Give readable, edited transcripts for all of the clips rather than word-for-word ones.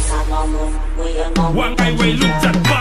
วางไงวัยรุ่นจัดไป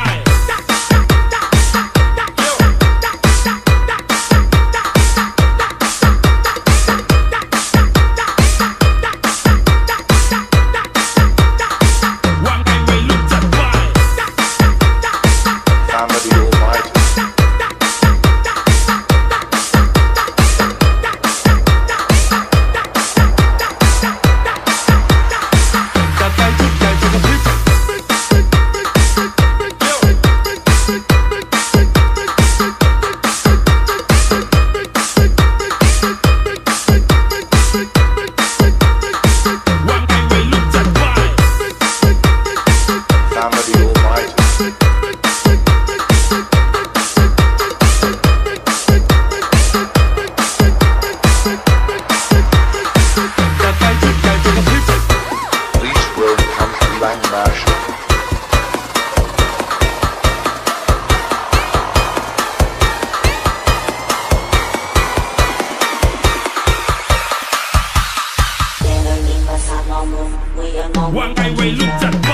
วางไงวัยรุ่นจัดไป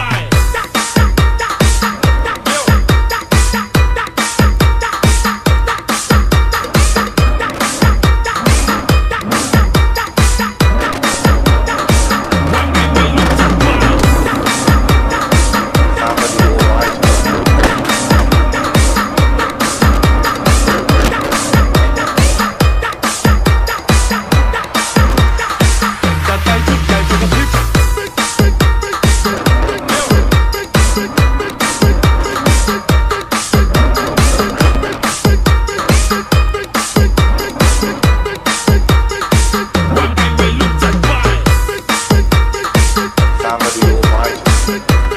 Somebody almighty.